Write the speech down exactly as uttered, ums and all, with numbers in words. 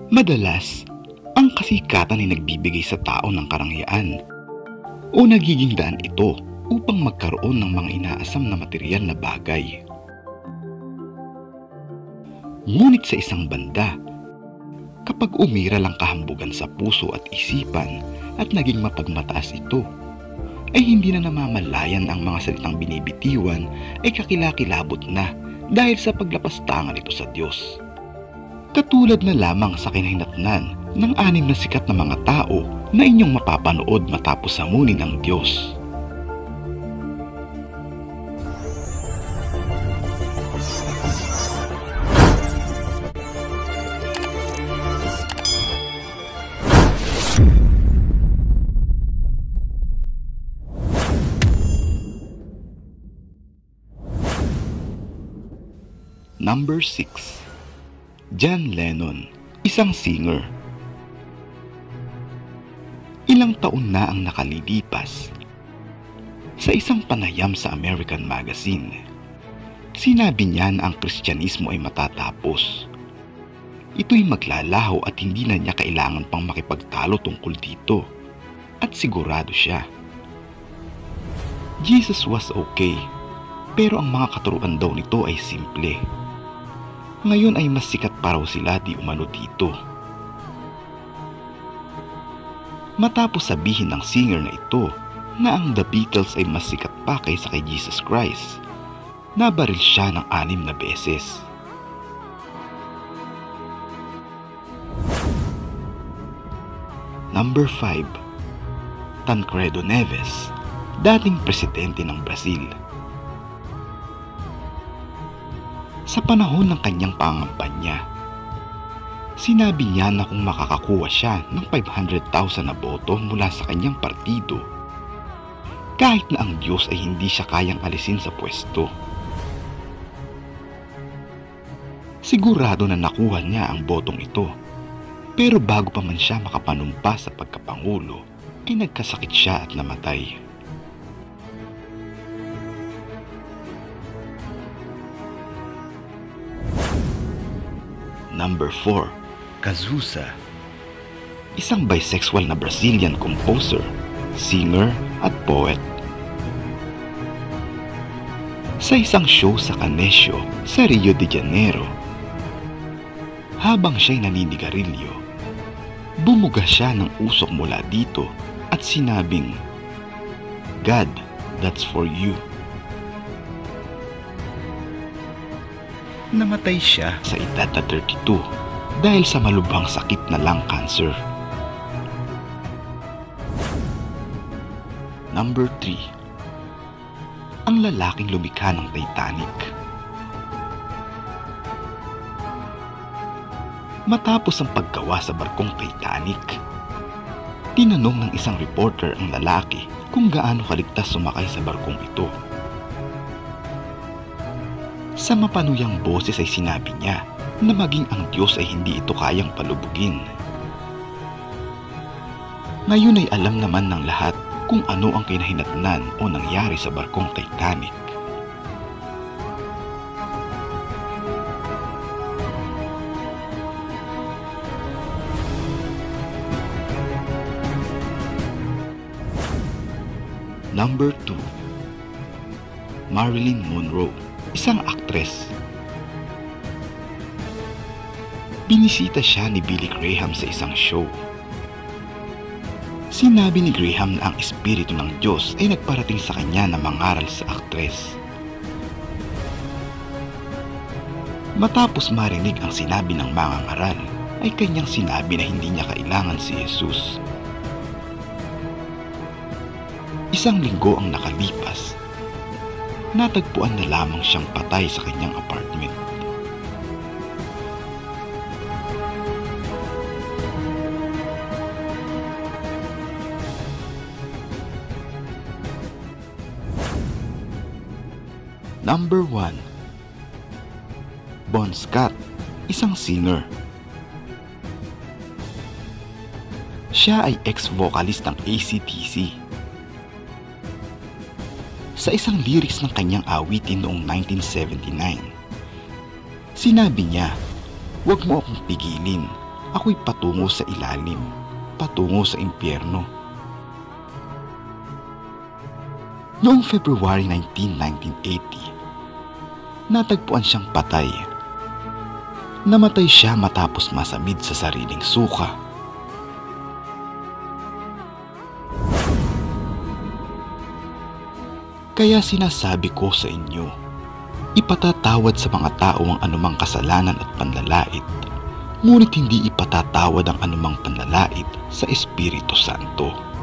Madalas, ang kasikatan ay nagbibigay sa tao ng karangyaan o nagiging daan ito upang magkaroon ng mga inaasam na materyal na bagay. Ngunit sa isang banda, kapag umira lang kahambugan sa puso at isipan at naging mapagmataas ito, ay hindi na namamalayan ang mga salitang binibitiwan ay kakilakilabot na dahil sa paglapastangan ito sa Diyos. Katulad na lamang sa kinahinatnan ng anim na sikat na mga tao na inyong mapapanood matapos samunin ng Diyos. Number six. John Lennon, isang singer. Ilang taon na ang nakalilipas. Sa isang panayam sa American Magazine, sinabi niya na ang Kristyanismo ay matatapos. Ito'y maglalaho at hindi na niya kailangan pang makipagtalo tungkol dito. At sigurado siya. Jesus was okay, pero ang mga katuruan daw nito ay simple. Ngayon ay mas sikat pa raw sila di umano dito. Matapos sabihin ng singer na ito na ang The Beatles ay mas sikat pa kaysa kay Jesus Christ, nabaril siya ng anim na beses. Number five. Tancredo Neves, dating presidente ng Brazil. Sa panahon ng kanyang pangangampanya, sinabi niya na kung makakakuha siya ng five hundred thousand na boto mula sa kanyang partido, kahit na ang Diyos ay hindi siya kayang alisin sa pwesto. Sigurado na nakuha niya ang botong ito, pero bago pa man siya makapanumpa sa pagkapangulo, ay nagkasakit siya at namatay. Number four. Cazuza, isang bisexual na Brazilian composer, singer at poet. Sa isang show sa Canessio sa Rio de Janeiro, habang siya'y naninigarilyo, bumuga siya ng usok mula dito at sinabing, "God, that's for you." Namatay siya sa edad na thirty-two dahil sa malubhang sakit na lung cancer. Number three. Ang lalaking lumikha ng Titanic. Matapos ang paggawa sa barkong Titanic, tinanong ng isang reporter ang lalaki kung gaano kaligtas sumakay sa barkong ito. Sa mapanuyang boses ay sinabi niya na maging ang Diyos ay hindi ito kayang palubugin. Ngayon ay alam naman ng lahat kung ano ang kinahinatnan o nangyari sa barkong Titanic. Number two. Marilyn Monroe, isang aktres. Binisita siya ni Billy Graham sa isang show. Sinabi ni Graham na ang espiritu ng Diyos ay nagparating sa kanya na mangaral sa aktres. Matapos marinig ang sinabi ng mangangaral, ay kanyang sinabi na hindi niya kailangan si Jesus. Isang linggo ang nakalipas, natagpuan na lamang siyang patay sa kanyang apartment. Number one. Bon Scott, isang singer. Siya ay ex-vocalist ng A C D C. Sa isang lyrics ng kanyang awitin noong nineteen seventy-nine, sinabi niya, "Huwag mo akong pigilin, ako'y patungo sa ilalim, patungo sa impyerno. Noong February nineteenth, nineteen eighty, natagpuan siyang patay. Namatay siya matapos masamid sa sariling suka. Kaya sinasabi ko sa inyo, ipatatawad sa mga tao ang anumang kasalanan at panlalait, ngunit hindi ipatatawad ang anumang panlalait sa Espiritu Santo.